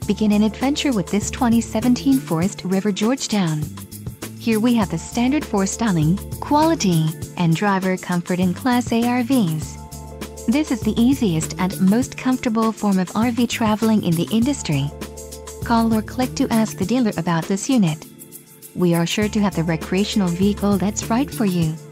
Begin an adventure with this 2017 Forest River Georgetown. Here we have the standard for styling, quality, and driver comfort in Class A RVs. This is the easiest and most comfortable form of RV traveling in the industry. Call or click to ask the dealer about this unit. We are sure to have the recreational vehicle that's right for you.